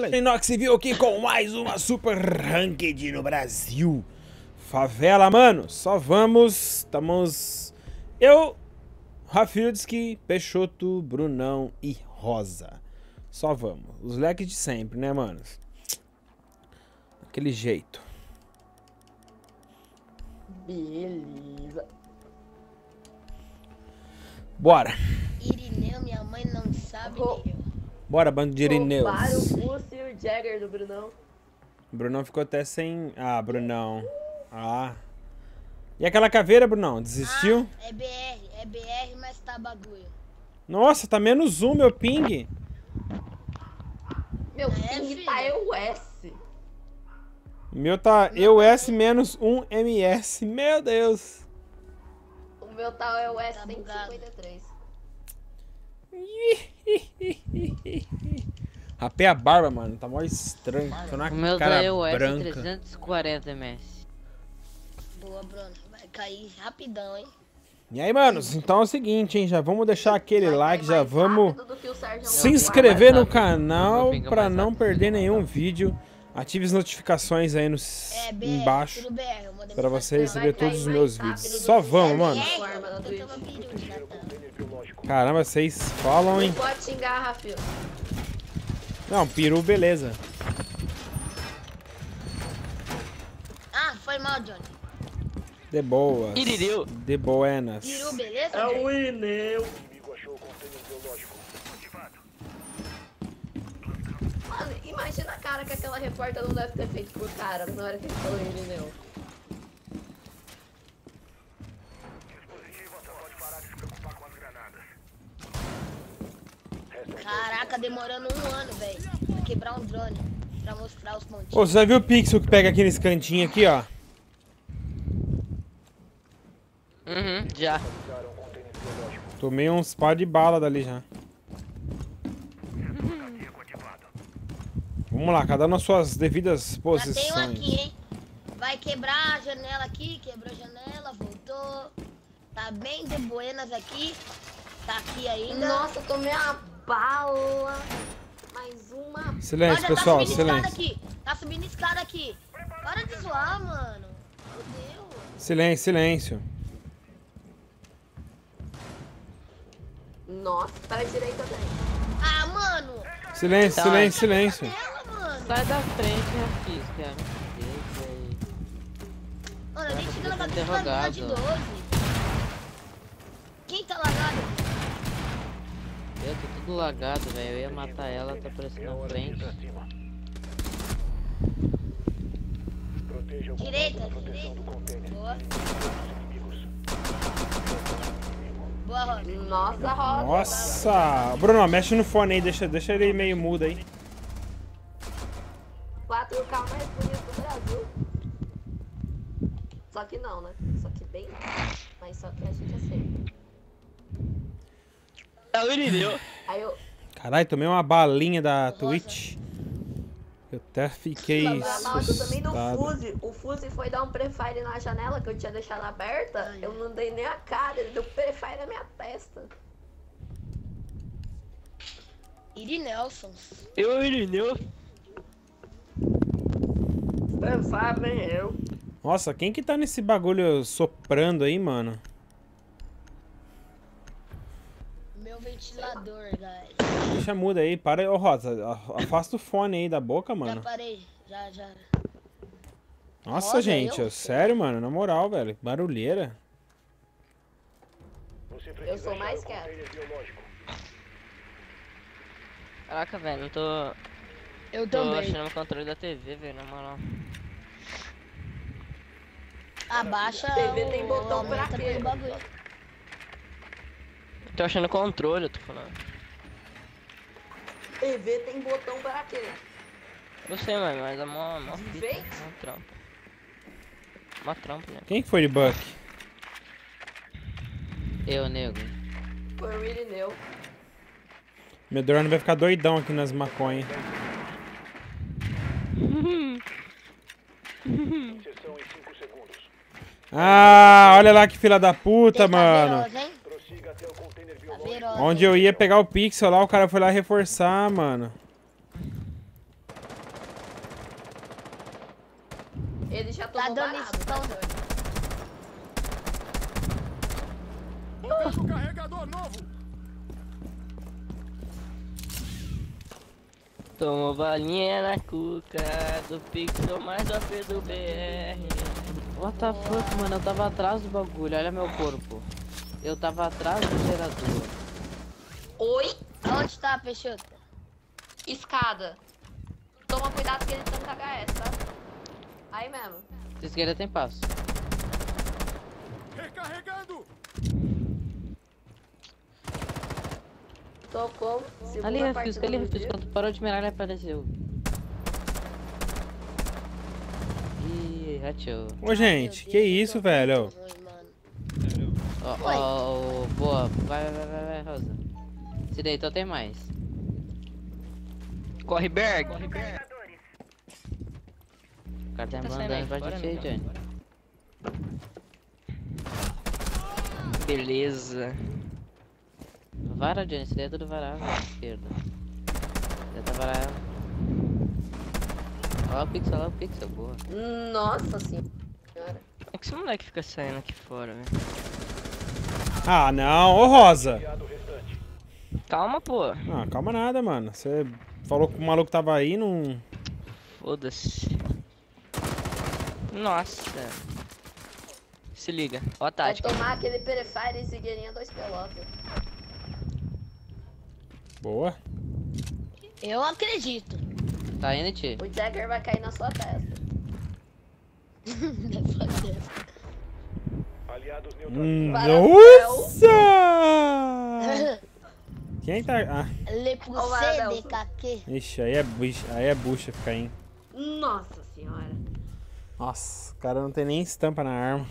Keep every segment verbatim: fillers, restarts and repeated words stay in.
Inox viu aqui com mais uma Super Ranked no Brasil. Favela, mano, só vamos. Estamos eu, Rafildski, Peixoto, Brunão e Rosa. Só vamos. Os leques de sempre, né, mano? Aquele jeito. Beleza. Bora. Irineu, minha mãe não sabe Oh. nem eu. Bora, bando de Irineus. Roubaram o Pulse e o Jagger do Brunão. Brunão ficou até sem... Ah, Brunão. Ah. E aquela caveira, Brunão? Desistiu? Ah, é B R, é B R, mas tá bagulho. Nossa, tá menos um, meu ping. Meu É, ping filho. tá eu S. O meu tá E U S menos um M S. Meu Deus. O meu tá eu S Tá cento e bugado. cinquenta e três. Rapei a barba, mano. Tá mó estranho. Tô na O meu cara da E U S branca. trezentos e quarenta ms. Boa, Bruno. Vai cair rapidão, hein? E aí, manos? Então é o seguinte, hein? Já vamos deixar aquele Vai like, cair já mais vamos rápido do que o Sérgio se Moro. inscrever no rápido. canal Meu ping é pra mais não rápido, perder sim. nenhum vídeo. Ative as notificações aí no É B R, embaixo tudo B R. eu mandei pra mensagem você pra receber Vai cair todos os mais meus rápido vídeos. do Só que vamos, o mano. Sérgio ela. Moro É, na eu Twitch. tava pedindo, gatão. Caramba, vocês falam, hein? Pode xingar, Rafil. Não, peru, beleza. Ah, foi mal, Johnny. De boas. Irireu. De buenas. Peru, beleza? É Johnny? o Ineu. Mano, imagina a cara que aquela repórter não deve ter feito pro cara na hora que ele falou Ineu. Caraca, demorando um ano, velho. Pra quebrar um drone. Pra mostrar os pontinhos. Ô, você já viu o pixel que pega aqui nesse cantinho aqui, ó? Uhum, já. Tomei uns par de bala dali já. Vamos lá, cada um nas suas devidas Já tem um posições. aqui, hein? Vai quebrar a janela aqui, quebrou a janela, voltou. Tá bem de buenas aqui. Tá aqui ainda. Nossa, eu tomei uma bala. Mais uma. Silêncio, Olha, pessoal, tá subindo escada silêncio. aqui. Tá subindo escada aqui. Para de zoar, mano. Meu Deus. Silêncio, silêncio. Nossa, para a direita dele. Ah, mano. Silêncio, Tá. silêncio, silêncio. Janela, mano. Sai da frente, Rafis, cara. Deixa aí. Mano, eu nem Cara, tive na podia ter bateria de interrogado. doze. Quem tá lagado? Eu tô tudo lagado, velho. Eu ia matar ela, tá aparecendo na frente. Direita, direita. Boa. Boa, Rosa. Nossa, Rosa. Nossa! Bruno, mexe no fone aí, deixa, deixa ele meio mudo aí. quatro K mais bonito do Brasil. Só que não, né? Só que bem. Mas só que a gente aceita. É o Irireu. Aí eu. Caralho, tomei uma balinha da Twitch. Eu até fiquei Nossa, eu também no assustado. Fuse. O Fuse foi dar um prefire na janela que eu tinha deixado aberta. Eu não dei nem a cara, ele deu prefire na minha testa. Iri Nelson. Eu, Irireu. Você sabe, nem eu. Nossa, quem que tá nesse bagulho soprando aí, mano? Meu ventilador, guys. Deixa mudo aí, para. Ô, Rosa, a- afasta o fone aí da boca, Já mano. parei. Já, já. Nossa, Rosa, gente, eu? ó, sério, mano, na moral, velho. Barulheira. Eu sou mais quieto. Caraca, velho, eu tô. Eu Tô também. achando o controle da T V, velho, na moral. Abaixa T V tem o- botão pra aumenta quê? pelo bagulho. Tô achando o controle, eu tô falando. T V tem botão pra quê? Eu sei, mano, mas é mó, mó De fita, vez? mó trampo. Mó trampo, né? Quem que foi de Buck? Eu, nego. Foi o Irineu. Meu drone vai ficar doidão aqui nas maconhas. Ah, olha lá que filha da puta, Tem mano. Caveirosa, hein? Caveirosa, Onde hein? eu ia pegar o pixel lá, o cara foi lá reforçar, mano. Ele já Tá tomou dando barato, isso, tá então. doido. Eu vejo o carregador novo. Tomou balinha na cuca do Pixel mais do A P do B R. What the fuck, mano? Eu tava atrás do bagulho, olha meu corpo. Eu tava atrás do gerador. Oi? Aonde tá, Peixoto? Escada. Toma cuidado que ele tanca H S, tá? Aí mesmo. Se esquerda tem passo. Recarregando. Tocou. Segunda Ali, refisca, partida ali, do refisca. dia. Quando tu parou de mirar, ele apareceu. Ih, rachou. Ô, gente, que isso, velho? Ruim, mano. Ó, ó, ó, boa. Vai, vai, vai, vai, vai, Rosa. Se deitou, tem mais. Corre, Berg. O cara tá Tá saindo mandando aí pra fora, gente aí, amigão. Johnny. Beleza. Vara, Johnny, esse daí é tudo varal, velho, esquerda. Tenta varar ela. Olha lá o pixel, olha lá o pixel, boa. Nossa senhora. É que esse moleque fica saindo aqui fora, velho. Ah, não. Ô, Rosa. Calma, pô. Ah, calma nada, mano. Você falou que o maluco tava aí, não... Foda-se. Nossa. Se liga. Ó a Vai tática. tomar aquele Prefire e Zigueirinha dois pelotas. Boa. Eu acredito. Tá indo, Ti? O Jagger vai cair na sua testa. Aliados Hum, neutralizados. nossa! Quem tá... Ah, Le Ó, poussé de Adelson. caquê. ixi, aí é bucha, aí é bucha ficar aí. Nossa senhora. Nossa, o cara não tem nem estampa na arma.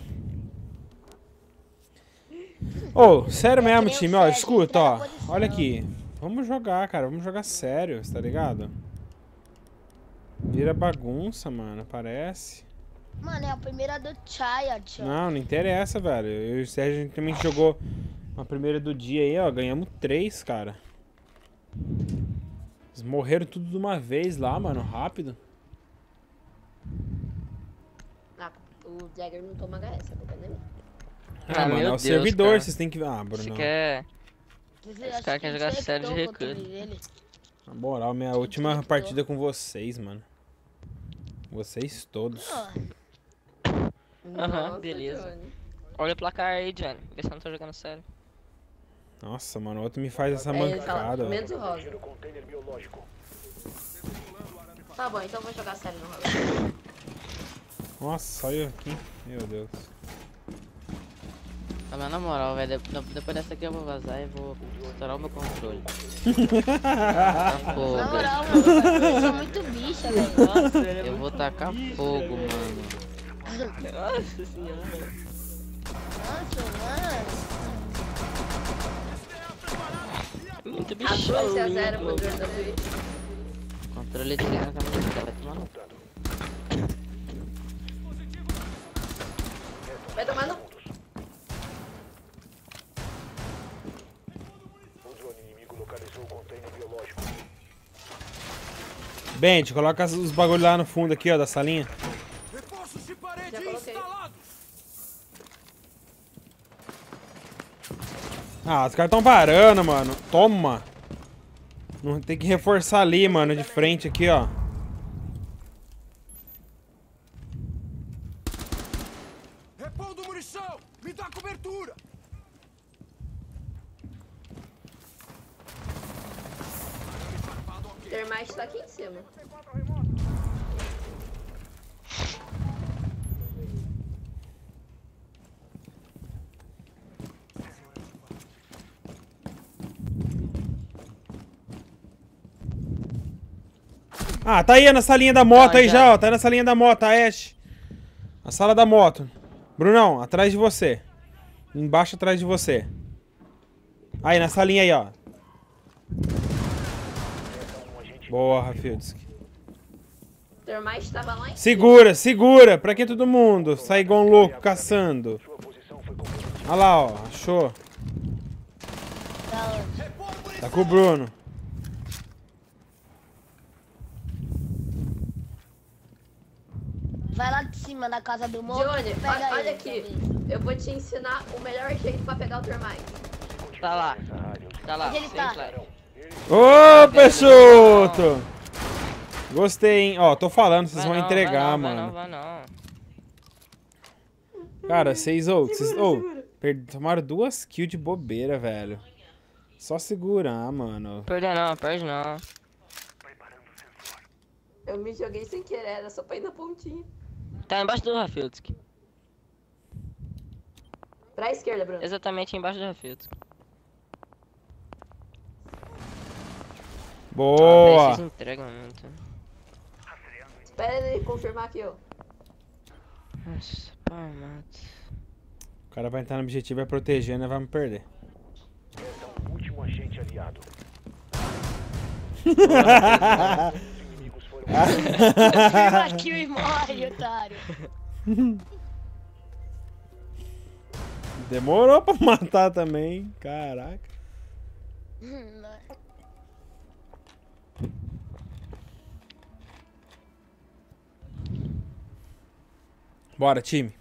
Ô, sério mesmo, que nem o time, ó, Fred, escuta, entra na ó. posição. Olha aqui. Vamos jogar, cara, vamos jogar sério, tá ligado? Vira bagunça, mano, parece. Mano, é a primeira do Chaya, tio. Não, não interessa, velho. Eu e o Sérgio a gente também jogou a primeira do dia aí, ó. Ganhamos três, cara. Eles morreram tudo de uma vez lá, mano, rápido. Ah, o Jagger não toma H S, a culpa não é minha. Ah, Ah, mano, meu é o Deus, servidor, cara. vocês têm que... Ah, Você Bruno. quer... Esse Os caras querem jogar sério de recuo. Na moral, minha última partida com vocês, mano. Vocês todos. Aham, Nossa, beleza. Johnny. Olha o placar aí, Johnny. Vê se eu não tô jogando sério. Nossa, mano, o outro me faz essa Aí ele fala, mancada, velho. menos o Rosa. Container biológico. Tá bom, então eu vou jogar sério no Rosa. Nossa, olha aqui. Meu Deus. Ah, mas na moral, velho, de- depois dessa aqui eu vou vazar e vou estourar o meu controle. Tacar Na fogo. moral, mano, eu sou muito bicha, velho. Nossa, ele é Eu vou tacar fogo, mano. Nossa senhora. Nossa, mano. Muito A bichão. dois a zero pro Jordan da Twitch. Controle de cena tá muito vai tomar no... Vai tomar no... O drone inimigo localizou o container biológico. Bente, coloca as- os bagulho lá no fundo aqui, ó, da salinha. Reforços de parede Já coloquei. instalados. Ah, os caras tão parando, mano. Toma. Não tem que reforçar ali, mano, de frente aqui, ó. Repondo munição. Me dá cobertura. O Termite tá aqui em cima. Ah, tá aí na salinha da moto Ah, aí já. já, ó. Tá aí na salinha da moto, a Ash. A sala da moto. Brunão, atrás de você. Embaixo atrás de você. Aí, na salinha aí, ó. Boa, Rafildski. O Termite tava lá em cima. Segura, segura. Pra que todo mundo? Sai igual um louco caçando. Sua posição foi comprometida. Olha lá, ó. Achou. Da onde? Tá com o Bruno. Vai lá de cima da casa do monstro. Johnny, pega olha, olha ele, aqui. talvez. Eu vou te ensinar o melhor jeito pra pegar o Termite. Tá lá. Tá lá. Onde ele sem tá? slide. Ô, Peixoto! Gostei, hein? Ó, tô falando, vocês Vai vão não, entregar, vai não, mano. Vai não, vai não. Cara, vocês, ô, vocês, ô, per- tomaram duas kills de bobeira, velho. Só segurar, mano. Perder não, perde não. Eu me joguei sem querer, era só pra ir na pontinha. Tá embaixo do Rafilski. Pra esquerda, Bruno. Exatamente embaixo do Rafilski. Boa! Vocês entregam muito. Espera ele confirmar aqui, ó. Nossa, pai, mato. O cara vai entrar no objetivo, vai proteger, né? Vai me perder. Então, último agente aliado. Inimigos foram Confirma aqui e morre, otário. Demorou pra matar também, caraca. Bora, time.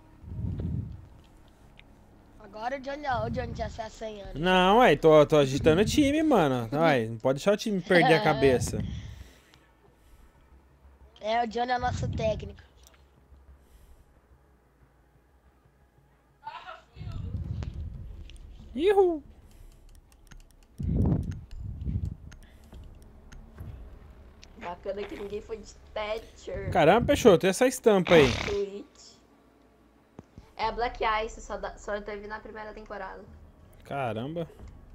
Agora o Johnny, ó, o Johnny já está cem anos. Não, ué, tô, tô agitando o time, mano. Ué, não pode deixar o time perder a cabeça. É, o Johnny é o nosso técnico. Ihu. Bacana que ninguém foi de Thatcher. Caramba, Peixoto, e essa estampa aí? Twitch. É a Black Ice, só, dá, só teve na primeira temporada. Caramba.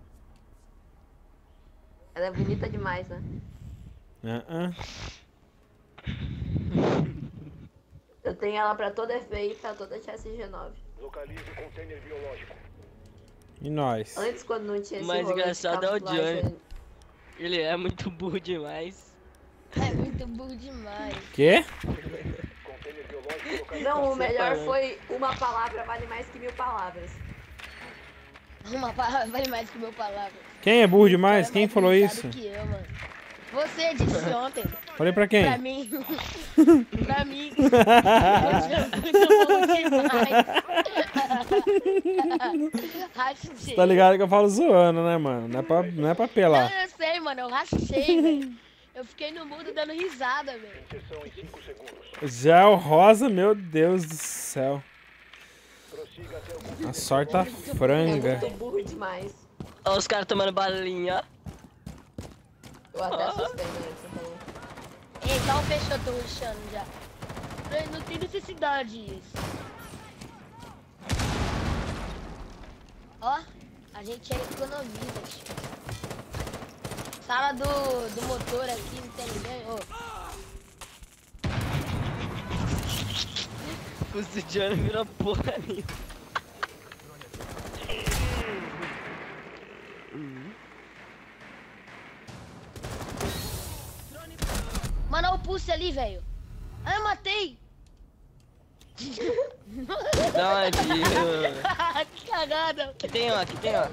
Ela é bonita demais, né? Uh -uh. Eu tenho ela pra toda F B I e pra toda S G nove. Localize o container biológico. E nós? Antes, quando não tinha esse Mais rolê de engraçado é o camuflagem, Johnny. Ele é muito burro demais. É muito burro demais. Quê? Container biológico localizado. Não, o melhor Separando. foi uma palavra vale mais que mil palavras. Uma palavra vale mais que mil palavras. Quem é burro demais? É Quem mais falou pensado isso? que eu, mano. Você disse ontem. Falei pra quem? Pra mim. Pra mim. Você é muito burro demais. Rachei. Tá ligado que eu falo zoando, né, mano? Não é pra, não é pra Não, pelar. eu sei, mano. Eu rachei, velho. Eu fiquei no mudo dando risada, velho. Inserção em cinco segundos. Já é o rosa, meu Deus do céu. Prossiga até o A sorte tá É franga. muito burro demais. Olha os caras tomando balinha. Eu até assustei, né? Você falou. Ei, dá um Peixoto rushando já. Não, não tem necessidade isso. Ó, a gente economiza, tio. Sala do, do motor aqui, não tem ninguém. Ô, O Johnny virou porra nenhuma. mano, olha o pulse ali, velho. Ah, eu matei. Não, é tio. Que cagada. Aqui tem um, aqui tem um.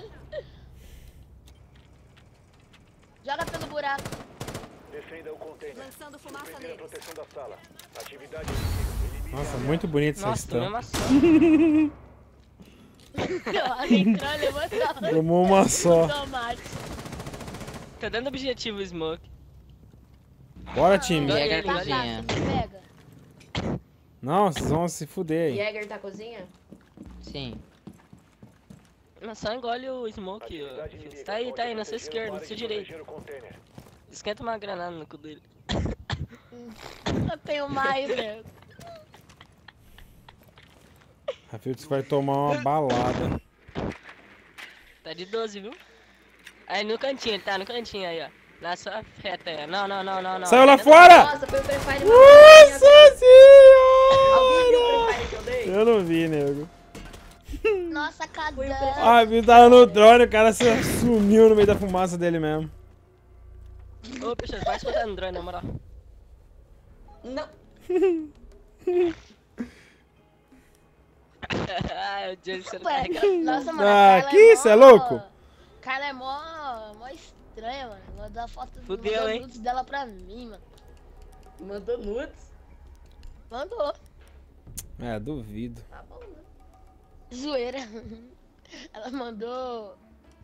Joga pelo buraco. Defenda o container. Lançando fumaça Surpreender a neles. proteção da sala. Atividade inimiga. Elimine Nossa, a muito bonita essa Nossa, tomei estampa. uma só. Entrou, levou Tomou uma só. tomate. Tá dando objetivo o Smoke. Bora, time. Olha Jäger ele, Tá, olha tá, ele. você pega. Não, vocês vão se fuder aí. Jäger tá cozinha? Sim. Mas só engole o Smoke. ó. atividade inimiga. Tá aí, Pode tá aí, na sua protegê-lo, esquerda, na pare sua de direita. proteger o container. Esquenta uma granada no cu dele. Eu tenho mais, velho. Rafildes vai tomar uma balada. Tá de doze, viu? Aí no cantinho, ele tá no cantinho aí, ó. Na sua reta aí. ó. Não, não, não, não, não. Saiu lá Tá fora! Nossa, foi o Free Fire. Nossa Alguém viu o senhora! Free Fire que eu dei? Eu não vi, nego. Nossa, Foi o cadê? Ah, viu, tava no drone, o cara se sumiu no meio da fumaça dele mesmo. Ô, Peixoto, vai escutar no drone, na moral. Não. Ai, o Johnny, você não Ué, carrega. nossa, mano, Ah, a Carla que é isso, é mó- louco? Carla é mó, mó estranha, mano. Mandou a foto Fudeu, mandou hein? nudes dela pra mim, mano. Mandou nudes. Mandou. É, duvido. Tá bom, né? Zoeira. Ela mandou.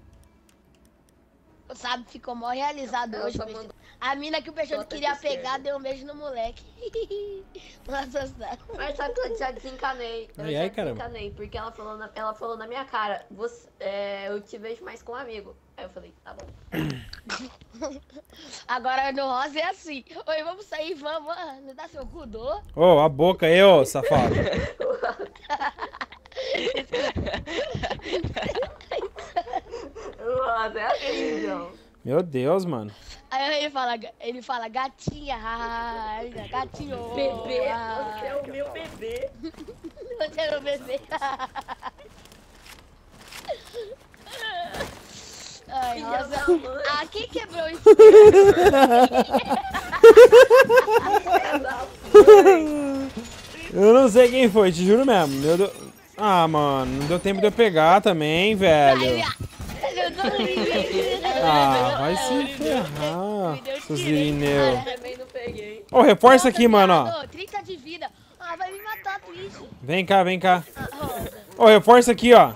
Sabe, ficou mó realizado Ela hoje. só Peixoto. mandou A mina que o Peixoto foto queria de esquerda. pegar deu um beijo no moleque. Nossa, sabe? Mas sabe que eu já desencanei. Eu Ai, já ai, caramba. desencanei, porque ela falou, na, ela falou na minha cara, você, é, eu te vejo mais com um amigo. Aí eu falei, tá bom. Agora no rosa é assim. Oi, vamos sair, vamos. Ah, não dá seu cu, dô? Ô, a boca aí, ô, safado. Nossa, é assim, João. Meu Deus, mano. Aí ele fala, ele fala gatinha, ah, gatinho. Bebê, ah, você é o meu bebê. Você é meu bebê. Ai, Filha nossa. da mãe. Ah, quem quebrou isso? Filha da mãe. Eu não sei quem foi, te juro mesmo. Meu Deus. Ah, mano, não deu tempo de eu pegar também, velho. Eu tô rindo. Ah, vai se ferrar, seus irineu. Eu também não peguei. Ô, reforça aqui, mano, ó. trinta de vida. Ah, vai me matar, Twitch. Vem cá, vem cá. Ah, Rosa. Ô, reforça aqui, ó.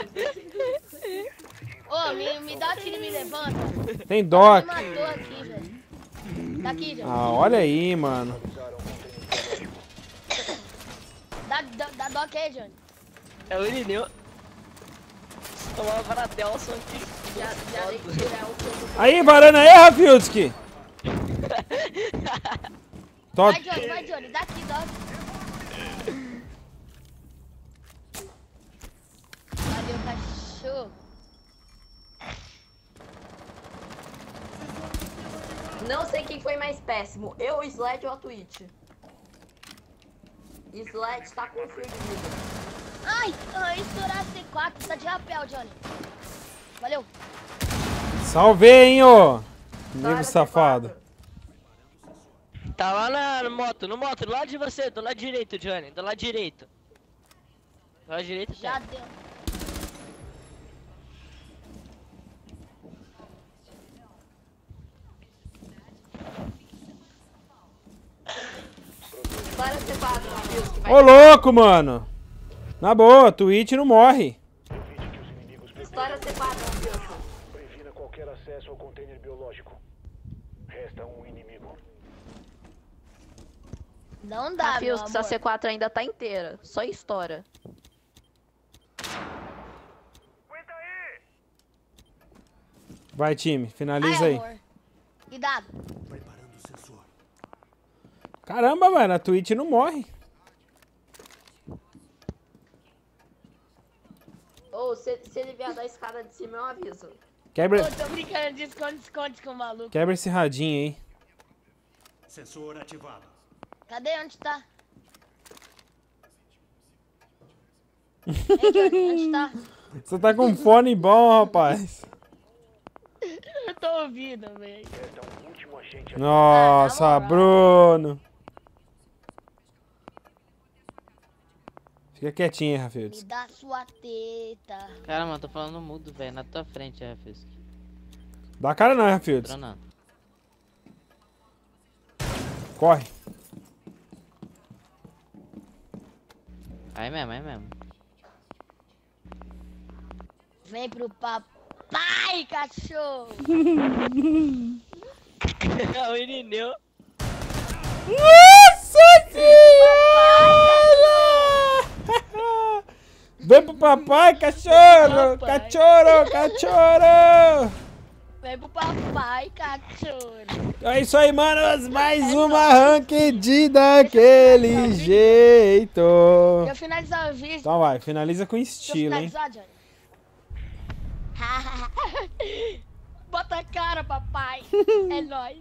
Ô, me, me dá tiro e me levanta. Tem dó. Me matou aqui, velho. Daqui, já. Ah, olha aí, mano. Dá, dá, dá dó aqui, Johnny. É o Irineu. Tomava para Delson aqui. Já, já dei que tirar o fogo. Aí, varanda aí, Rafildski. Tó- Vai, Johnny, vai, Johnny. Daqui, dá. Valeu, cachorro. Não sei quem foi mais péssimo, eu, o Sled ou a Twitch. Sled tá com fio de vida. Ai, ai, estourar C quatro. Tá de rapel, Johnny. Valeu. Salvei, hein, ô. Para, Nego safado. C quatro. Tá lá na no moto, no moto, do lado de você, do lado direito, Johnny, do lado direito. Do lado direito Já tem. deu. Para C quatro, Matheus, que vai. Ô, louco, mano. Na boa, Twitch não morre. Evite que os inimigos História C quatro, Matheus. previna qualquer acesso ao container biológico. Resta um inimigo. Não dá, meu Matheus, que amor. essa C quatro ainda tá inteira. Só estoura. Vai, time, finaliza Ai, aí. amor. Cuidado. Caramba, mano, a Twitch não morre. Ou se, se ele vier da escada de cima, eu aviso. Quebra, Eu tô brincando de esconde-esconde com o maluco. quebra esse radinho aí. Sensor ativado. Cadê? Onde tá? Ei, Johnny, onde tá? Você tá com fone bom, rapaz. Eu tô ouvindo, velho. Resta um último agente. Nossa, Ah, na moral. Bruno. Fica quietinho aí, Me Rafaels. dá sua teta. Cara, mano, tô falando mudo, velho. Na tua frente, Rafisk. Dá a cara não, Rafaels. Tronando. Corre. Aí mesmo, aí mesmo. Vem pro papai, cachorro. É o Irineu. Nossa senhora! Vem pro papai, cachorro! Papai. Cachorro, cachorro! Vem pro papai, cachorro. É isso aí, manos. Mais uma ranked daquele jeito. Eu finalizar o vídeo. Então vai, finaliza com Deixa eu estilo, hein? finalizar, Johnny. Bota a cara, papai. É nóis.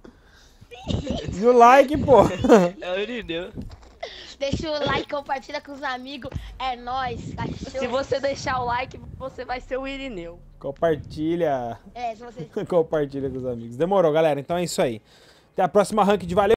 E o like, pô. É o Irineu. Deixa o like, compartilha com os amigos. É nóis, cachorro. Se você deixar o like, você vai ser o Irineu. Compartilha. É, se você... Compartilha com os amigos. Demorou, galera. Então é isso aí. Até a próxima ranked. Valeu.